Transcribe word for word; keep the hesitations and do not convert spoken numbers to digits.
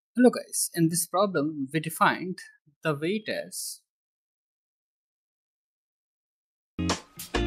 Hello guys, in this problem we defined the weight as